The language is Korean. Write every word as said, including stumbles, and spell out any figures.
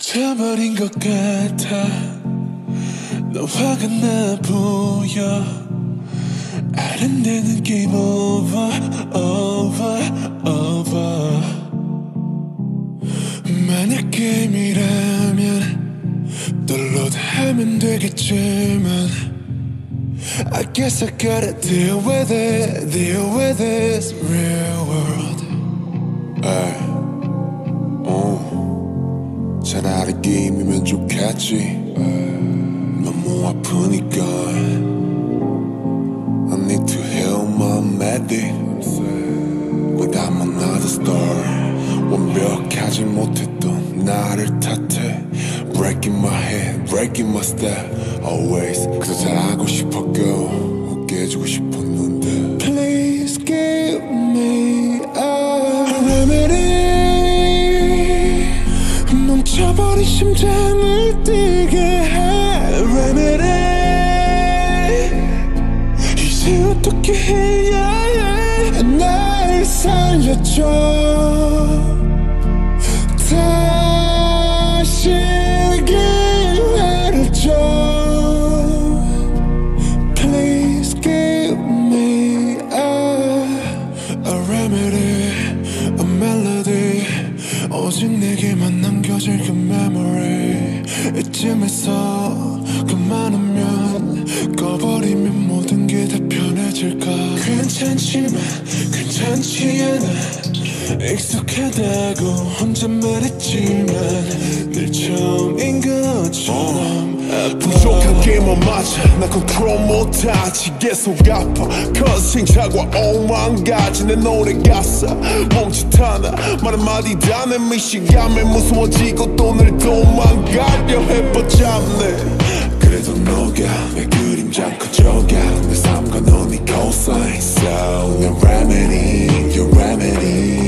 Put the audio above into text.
미쳐버린 것 같아. 너 화가 나 보여. 아른대는 게임 오버 오버 오버. 만약 게임이라면 download 하면 되겠지만 I guess I gotta deal with it, deal with this real world. 에이, 어, 차라리 게임이면 좋겠지. 너무 아프니까 I need to heal my medic But I'm another star. 완벽하지 못했던 나를 탓해. Breaking my head, breaking my step Always 그저 잘하고 싶었고 깨지고 싶었는데 Please give me a remedy. 멈춰버린 심장을 뛰게 해 remedy. 이제 어떻게 해야 해. 날 살려줘. 다시 기회를 줘. Please give me a, a remedy, a melody. 오직 내게만 남겨질 그 memory. 이쯤에서 그만하면 꺼버리면 모든 게 다 편해질까. 괜찮지만 괜찮지 않아. 익숙하다고 혼잣말 했지만 늘 처음인 것처럼 아파. 부족한 게임은 맞아. 나 컨트롤 못하지. 계속 아파. Cause 생차과 오만 가지. 내 노래 가사 멈칫 하나 말 한마디 다 내 미시감에 무서워지고 또 늘 도망가려 해뻗잡네. 그래도 너가 내 그림자 커져가. 내 삶과 넌 네 cosign. So your remedy, your remedy.